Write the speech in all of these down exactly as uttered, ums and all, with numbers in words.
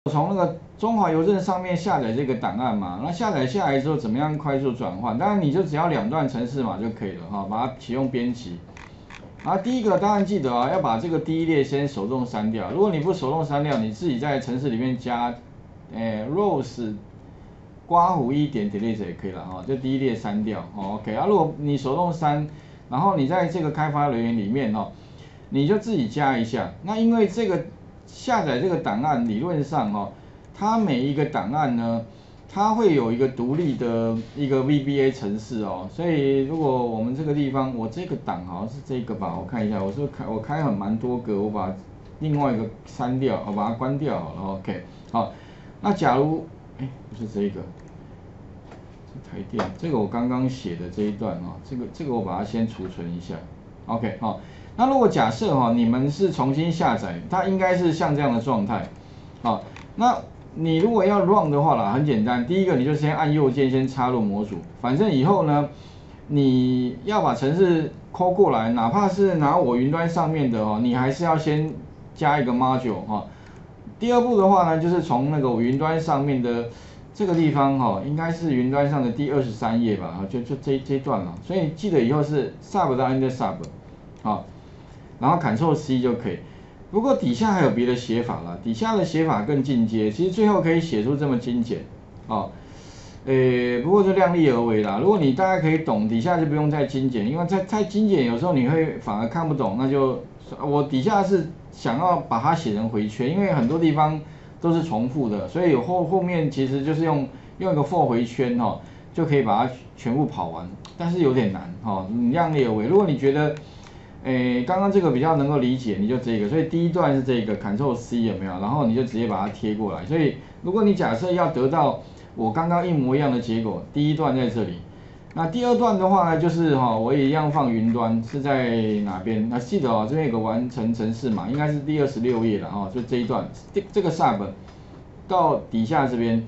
从那个中华邮政上面下载这个档案嘛，那下载下来之后怎么样快速转换？当然你就只要两段程式码就可以了哈，把它启用编辑。然后第一个当然记得啊，要把这个第一列先手动删掉。如果你不手动删掉，你自己在程式里面加，诶 rose 刮胡一点 delete 也可以了哈，就第一列删掉。哦 OK 啊，如果你手动删，然后你在这个开发人员里面哦，你就自己加一下。那因为这个下载这个档案理论上哦，它每一个档案呢，它会有一个独立的一个 V B A 程式哦，所以如果我们这个地方，我这个档好像是这个吧，我看一下，我是开我开很蛮多个，我把另外一个删掉，我把它关掉好了 ，OK， 好，那假如哎不是这个，是台电，这个我刚刚写的这一段哦，这个这个我把它先储存一下 ，OK， 好，那如果假设哈、哦、你们是重新下载，它应该是像这样的状态，好，那你如果要 run 的话啦，很简单，第一个你就先按右键先插入模组，反正以后呢，你要把程式抠过来，哪怕是拿我云端上面的哦，你还是要先加一个 module 哈、哦。第二步的话呢，就是从那个我云端上面的这个地方哈、哦，应该是云端上的第二十三页吧，就就这这段了，所以记得以后是 sub 到 enter sub， 好，然后 Ctrl C 就可以。不过底下还有别的写法啦，底下的写法更进阶，其实最后可以写出这么精简，哦，诶，不过就量力而为啦。如果你大概可以懂，底下就不用再精简，因为太太精简有时候你会反而看不懂，那就我底下是想要把它写成回圈，因为很多地方都是重复的，所以后后面其实就是用用一个 for 回圈哈、哦，就可以把它全部跑完，但是有点难哈、哦，你量力而为。如果你觉得诶，刚刚这个比较能够理解，你就这个，所以第一段是这个 Ctrl C 有没有？然后你就直接把它贴过来。所以如果你假设要得到我刚刚一模一样的结果，第一段在这里，那第二段的话呢，就是哈、哦，我也一样放云端，是在哪边？那记得哦，这边有个完成程式码，应该是第二十六页了哈、哦，就这一段，这这个 sub 到底下这边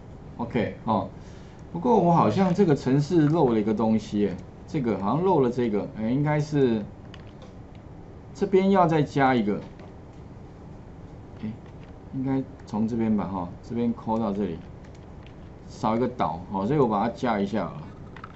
，OK 哦。不过我好像这个程式漏了一个东西，这个好像漏了这个，哎，应该是。这边要再加一个，哎，应该从这边吧，哈，这边抠到这里，少一个岛，哦，所以我把它加一下好了。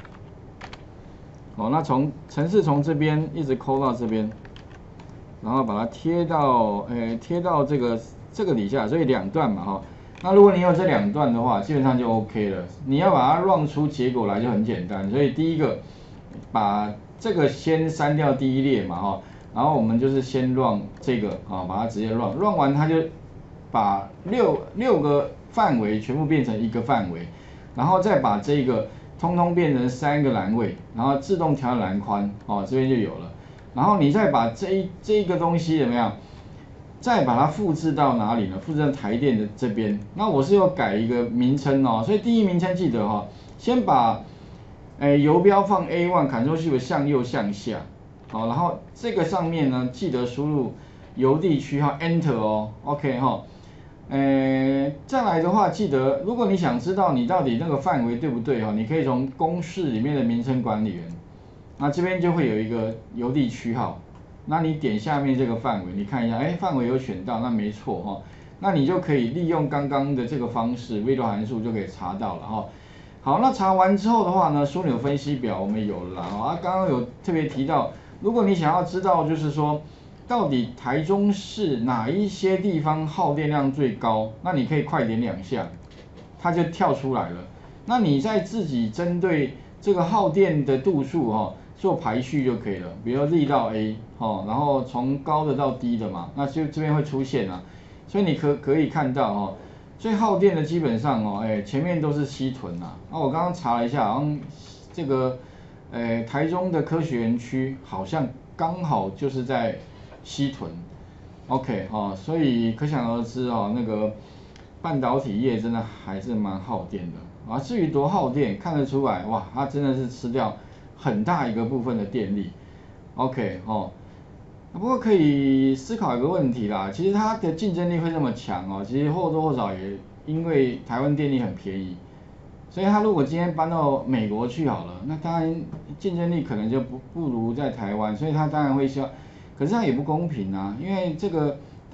哦，那从程式从这边一直抠到这边，然后把它贴到，呃，贴到这个这个底下，所以两段嘛，哈。那如果你有这两段的话，基本上就 OK 了。你要把它 run 出结果来就很简单，所以第一个把这个先删掉第一列嘛，哈。然后我们就是先 run 这个啊，把它直接 run，run 完它就把六六个范围全部变成一个范围，然后再把这个通通变成三个栏位，然后自动调栏宽，哦，这边就有了。然后你再把这一这一个东西怎么样？再把它复制到哪里呢？复制到台电的这边。那我是要改一个名称哦，所以第一名称记得哈、哦，先把诶游标放 A 一 ，Ctrl Shift 向右向下。好，然后这个上面呢，记得输入邮递区号 Enter 哦 ，OK 哈、哦，呃，再来的话，记得如果你想知道你到底那个范围对不对哈、哦，你可以从公式里面的名称管理员，那这边就会有一个邮递区号，那你点下面这个范围，你看一下，哎，范围有选到，那没错哈、哦，那你就可以利用刚刚的这个方式，微流函数就可以查到了哈、哦。好，那查完之后的话呢，枢纽分析表我们有了啊，刚刚有特别提到。如果你想要知道，就是说，到底台中市哪一些地方耗电量最高，那你可以快点两下，它就跳出来了。那你再自己针对这个耗电的度数哈、哦、做排序就可以了。比如 Z 到 A 哦，然后从高的到低的嘛，那就这边会出现啊。所以你可可以看到哦，最耗电的基本上哦，哎前面都是西屯啊。那我刚刚查了一下，好像这个。呃，台中的科学园区好像刚好就是在西屯 ，OK 哈、哦，所以可想而知哦，那个半导体业真的还是蛮耗电的啊。至于多耗电，看得出来哇，它真的是吃掉很大一个部分的电力，OK 哦。不过可以思考一个问题啦，其实它的竞争力会这么强哦，其实或多或少也因为台湾电力很便宜。所以他如果今天搬到美国去好了，那当然竞争力可能就不不如在台湾，所以他当然会希望，可是这样也不公平啊，因为这个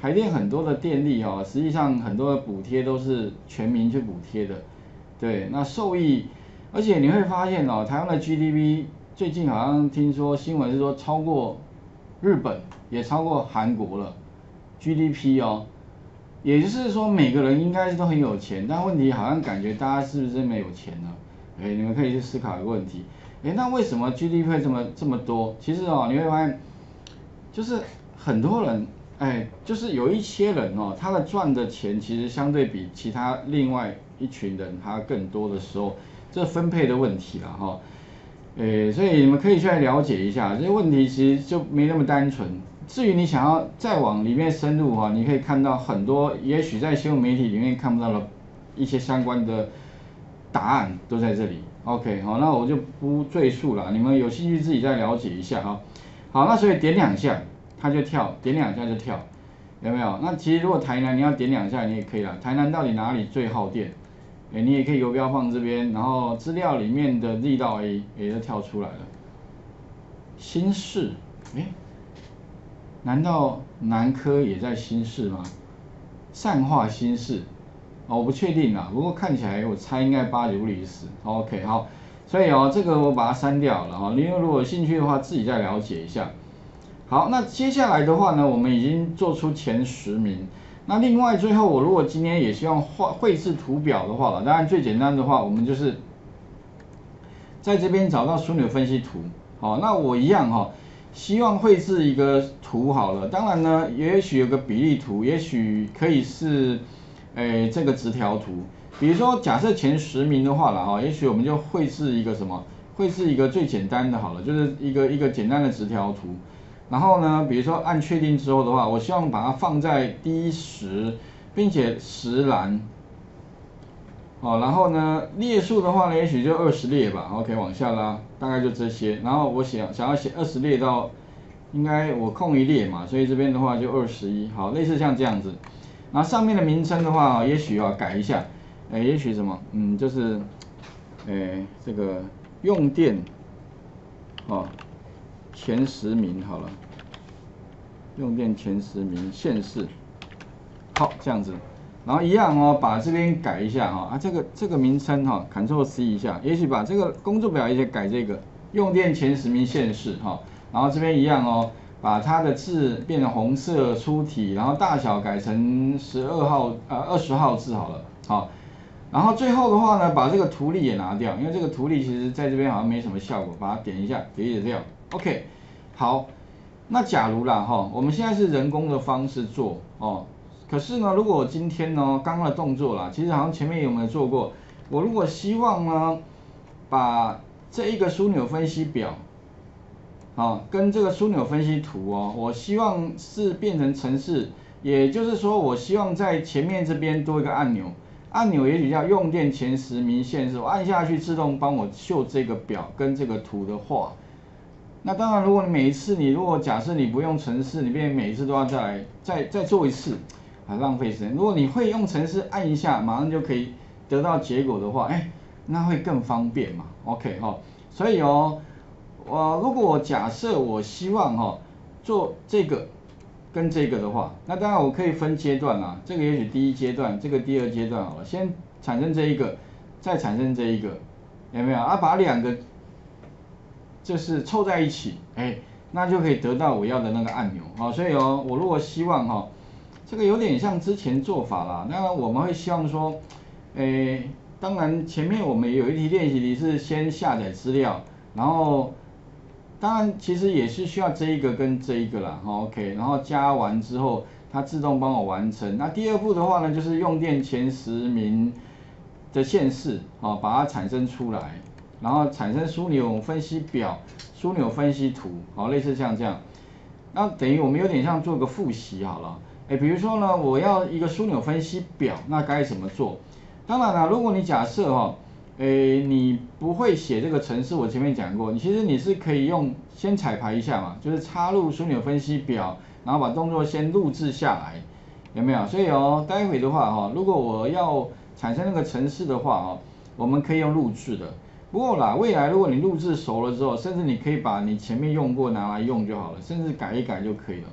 台电很多的电力哈、哦，实际上很多的补贴都是全民去补贴的，对，那受益，而且你会发现哦，台湾的 G D P 最近好像听说新闻是说超过日本，也超过韩国了 G D P 哦，也就是说每个人应该是都很有钱，但问题好像感觉大家是不是没有钱呢？哎，你们可以去思考一个问题，哎，那为什么 G D P 会这么这么多？其实哦，你会发现，就是很多人，哎，就是有一些人哦，他的赚的钱其实相对比其他另外一群人他更多的时候，这分配的问题了哈、哦。诶，所以你们可以去来了解一下，这些问题其实就没那么单纯。至于你想要再往里面深入哈，你可以看到很多，也许在新闻媒体里面看不到的一些相关的答案都在这里。OK， 好，那我就不赘述了，你们有兴趣自己再了解一下哈。好，那所以点两下它就跳，点两下就跳，有没有？那其实如果台南你要点两下你也可以啦。台南到底哪里最耗电？哎，你也可以游标放这边，然后资料里面的力道 A 也就跳出来了。新市，哎，难道南科也在新市吗？善化新市，哦，我不确定啦，不过看起来我猜应该八九不离十。OK， 好，所以哦，这个我把它删掉了哈，因为如果有兴趣的话，自己再了解一下。好，那接下来的话呢，我们已经做出前十名。那另外最后，我如果今天也希望画绘制图表的话了，当然最简单的话，我们就是在这边找到枢纽分析图。好，那我一样哈、哦，希望绘制一个图好了。当然呢，也许有个比例图，也许可以是，诶这个直条图。比如说假设前十名的话了哈，也许我们就绘制一个什么，绘制一个最简单的好了，就是一个一个简单的直条图。然后呢，比如说按确定之后的话，我希望把它放在第一十，并且十栏，哦，然后呢列数的话呢，也许就二十列吧 ，OK， 往下拉，大概就这些。然后我想想要写二十列到，应该我空一列嘛，所以这边的话就二十一，好，类似像这样子。然后上面的名称的话，也许啊改一下，哎，也许什么，嗯，就是，哎，这个用电，哦。前十名好了，用电前十名县市，好这样子，然后一样哦，把这边改一下哈、哦、啊，这个这个名称哈、哦、，Ctrl C 一下，也许把这个工作表也改这个用电前十名县市哈、哦，然后这边一样哦，把它的字变成红色粗体，然后大小改成十二号呃二十号字好了，好。然后最后的话呢，把这个图例也拿掉，因为这个图例其实在这边好像没什么效果，把它点一下，delete掉。OK， 好，那假如啦哈，我们现在是人工的方式做哦，可是呢，如果我今天呢刚刚的动作啦，其实好像前面有没有做过？我如果希望呢，把这一个枢纽分析表，啊、哦，跟这个枢纽分析图哦，我希望是变成程式，也就是说，我希望在前面这边多一个按钮。按钮也许叫用电前十名县市，我按下去自动帮我秀这个表跟这个图的话。那当然，如果你每一次你如果假设你不用程式，你便每一次都要再来再再做一次，啊浪费时间。如果你会用程式，按一下马上就可以得到结果的话，哎，那会更方便嘛。OK 哈、哦，所以哦，我如果我假设我希望哈、哦、做这个。跟这个的话，那当然我可以分阶段啦。这个也许第一阶段，这个第二阶段好了，先产生这一个，再产生这一个，有没有？啊，把两个就是凑在一起，哎，那就可以得到我要的那个按钮。好，所以哦，我如果希望哈，这个有点像之前做法啦。当然我们会希望说，哎，当然前面我们有一题练习题是先下载资料，然后。当然，其实也是需要这一个跟这一个啦 ，OK， 然后加完之后，它自动帮我完成。那第二步的话呢，就是用电前十名的县市，哦，把它产生出来，然后产生枢纽分析表、枢纽分析图，好，类似像这样。那等于我们有点像做个复习好了。哎，比如说呢，我要一个枢纽分析表，那该怎么做？当然了，如果你假设哈、哦。诶，你不会写这个程式，我前面讲过，你其实你是可以用先彩排一下嘛，就是插入枢纽分析表，然后把动作先录制下来，有没有？所以哦，待会的话哈、哦，如果我要产生那个程式的话哦，我们可以用录制的。不过啦，未来如果你录制熟了之后，甚至你可以把你前面用过拿来用就好了，甚至改一改就可以了。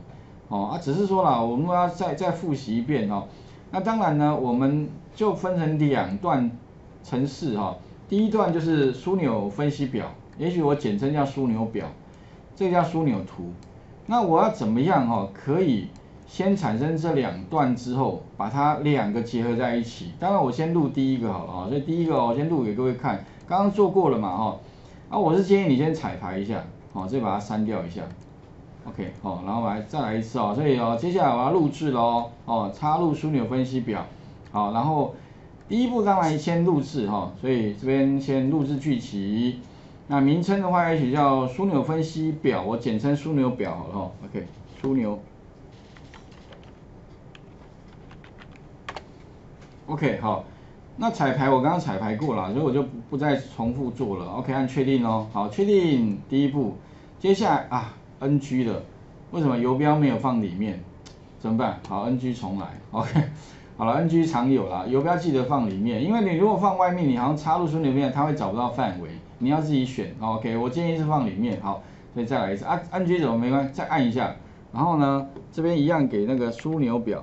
哦啊，只是说啦，我们要再再复习一遍哦。那当然呢，我们就分成两段程式哈、哦。第一段就是枢纽分析表，也许我简称叫枢纽表，这个叫枢纽图。那我要怎么样哈、哦，可以先产生这两段之后，把它两个结合在一起？当然我先录第一个好了啊、哦，所以第一个我先录给各位看，刚刚做过了嘛哈、哦。啊，我是建议你先彩排一下，好、哦，再把它删掉一下。OK， 好，然后来再来一次哦，所以哦，接下来我要录制喽，哦，插入枢纽分析表，好，然后第一步当然先录制哈，所以这边先录制句集，那名称的话也许叫枢纽分析表，我简称枢纽表好了哈 ，OK， 枢纽 ，OK， 好，那彩排我刚刚彩排过了，所以我就不再重复做了 ，OK， 按确定哦，好，确定第一步，接下来啊。N G 的，为什么游标没有放里面？怎么办？好 ，N G 重来 ，OK， 好了 ，N G 常有啦，游标记得放里面，因为你如果放外面，你好像插入枢纽片，它会找不到范围，你要自己选 ，OK， 我建议是放里面，好，所以再来一次啊 ，N G 怎么没关系？再按一下，然后呢，这边一样给那个枢纽表，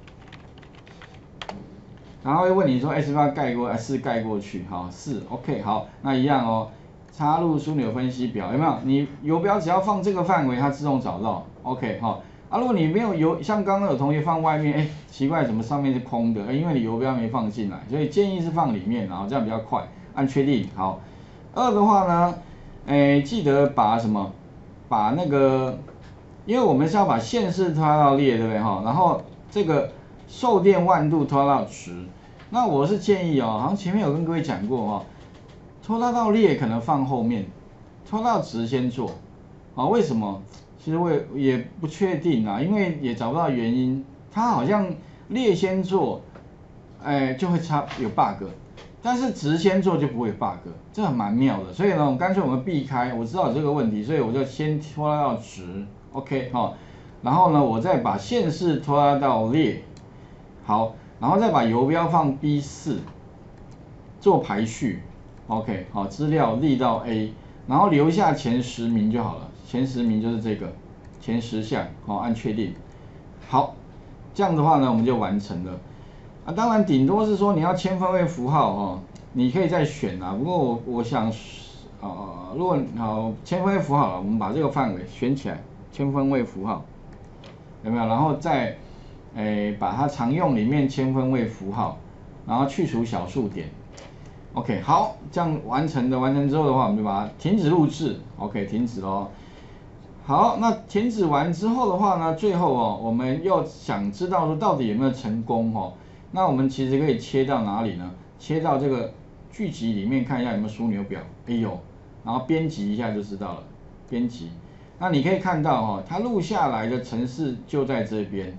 然后会问你说，哎，是不是要盖过？哎，是盖过去，好，是 ，OK， 好，那一样哦。插入枢纽分析表有没有？你游标只要放这个范围，它自动找到。OK 哈、哦，啊，如果你没有游，像刚刚有同学放外面，哎，奇怪，怎么上面是空的？哎，因为你游标没放进来，所以建议是放里面，然后这样比较快。按确定，好。二的话呢，哎，记得把什么？把那个，因为我们是要把线式拖到列，对不对哈？然后这个受电万度拖到值。那我是建议哦，好像前面有跟各位讲过哈。拖拉到列可能放后面，拖到值先做，啊，为什么？其实我也也不确定啊，因为也找不到原因。它好像列先做，哎，就会差有 bug， 但是值先做就不会 bug， 这很蛮妙的。所以呢，我干脆我们避开，我知道有这个问题，所以我就先拖拉到值 ，OK 哈、哦，然后呢，我再把线式拖拉到列，好，然后再把游标放 B 四，做排序。OK， 好，资料列到 A， 然后留下前十名就好了。前十名就是这个，前十项，好，按确定。好，这样的话呢，我们就完成了。啊，当然顶多是说你要千分位符号哦，你可以再选啊。不过我我想，呃，如果好千分位符号了，我们把这个范围选起来，千分位符号有没有？然后再，诶，把它常用里面千分位符号，然后去除小数点。OK， 好，这样完成的，完成之后的话，我们就把它停止录制 ，OK， 停止咯。好，那停止完之后的话呢，最后哦，我们又想知道说到底有没有成功哦？那我们其实可以切到哪里呢？切到这个剧集里面看一下有没有枢纽表，哎呦，然后编辑一下就知道了，编辑。那你可以看到哈、哦，它录下来的程式就在这边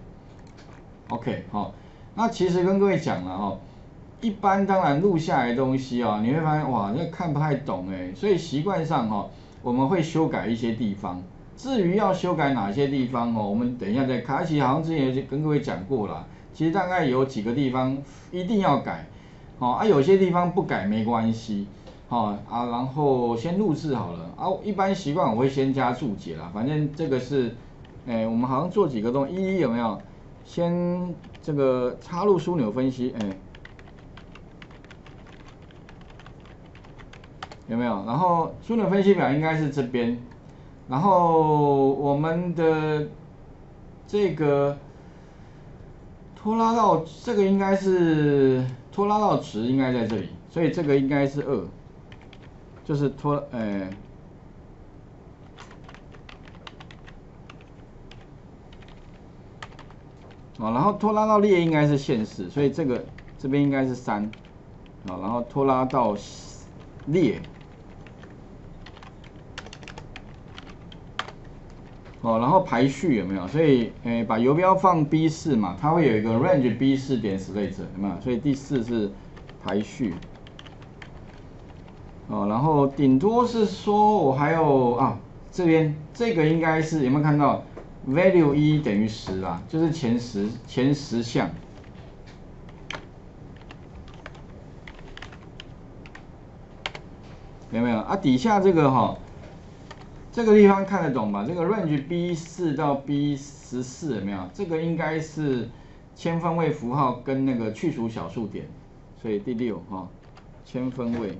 ，OK， 好、哦，那其实跟各位讲了哈、哦。一般当然录下来的东西啊、哦，你会发现哇，那看不太懂哎，所以习惯上哈、哦，我们会修改一些地方。至于要修改哪些地方哦，我们等一下再看。其实好像之前有跟各位讲过啦，其实大概有几个地方一定要改，哦啊，有些地方不改没关系，哦啊，然后先录制好了啊。一般习惯我会先加注解啦，反正这个是，哎，我们好像做几个动作，一有没有？先这个插入枢纽分析，哎。有没有？然后枢纽分析表应该是这边，然后我们的这个拖拉到这个应该是拖拉到值应该在这里，所以这个应该是二，就是拖呃，哦，然后拖拉到列应该是线式，所以这个这边应该是三，啊，然后拖拉到列。哦，然后排序有没有？所以，诶，把游标放 B 四嘛，它会有一个 range B 四点 select 有没有？所以第四是排序。哦，然后顶多是说我还有啊，这边这个应该是有没有看到 value 一等于十啦，就是前十前十项。有没有啊？底下这个哈、哦， 这个地方看得懂吧？这个 range B 四到 B 十四有没有？这个应该是千分位符号跟那个去除小数点，所以第六哈、哦，千分位。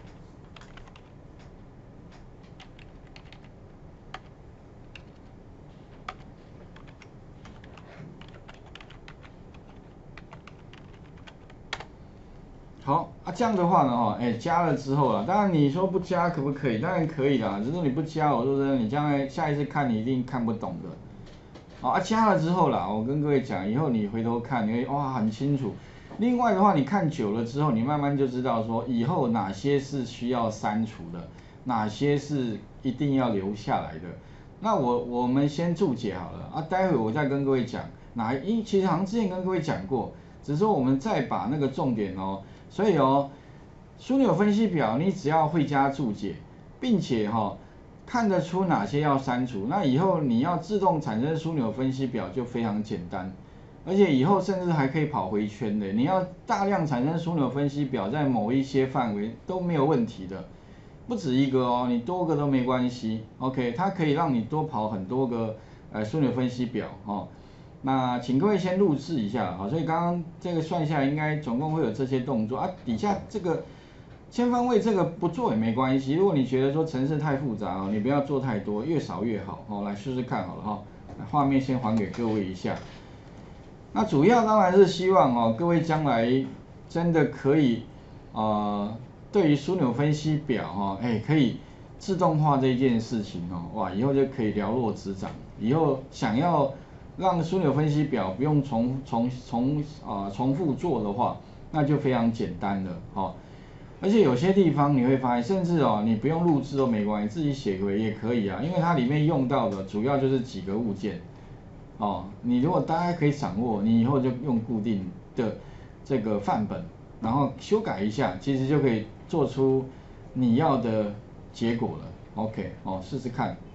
好啊，这样的话呢，哈，哎，加了之后啊，当然你说不加可不可以？当然可以啦，只是你不加，我说真的，你将来下一次看你一定看不懂的。好啊，加了之后啦，我跟各位讲，以后你回头看，你会哇很清楚。另外的话，你看久了之后，你慢慢就知道说，以后哪些是需要删除的，哪些是一定要留下来的。那我我们先注解好了啊，待会我再跟各位讲哪一，其实好像之前跟各位讲过，只是说我们再把那个重点哦。所以哦，枢纽分析表你只要会加注解，并且哈、哦、看得出哪些要删除，那以后你要自动产生枢纽分析表就非常简单，而且以后甚至还可以跑回圈的。你要大量产生枢纽分析表，在某一些范围都没有问题的，不止一个哦，你多个都没关系。OK， 它可以让你多跑很多个呃枢纽分析表哦。那请各位先录制一下，好，所以刚刚这个算下来，应该总共会有这些动作啊。底下这个千分位这个不做也没关系，如果你觉得说程式太复杂哦，你不要做太多，越少越好哦。来试试看好了哈，画面先还给各位一下。那主要当然是希望哦，各位将来真的可以呃，对于枢纽分析表哈，哎，可以自动化这件事情哦，哇，以后就可以了若指掌。以后想要让枢纽分析表不用重重重啊、呃、重复做的话，那就非常简单了哦。而且有些地方你会发现，甚至哦你不用录制都没关系，自己写回也可以啊，因为它里面用到的主要就是几个物件哦。你如果大家可以掌握，你以后就用固定的这个范本，然后修改一下，其实就可以做出你要的结果了。OK， 哦，试试看。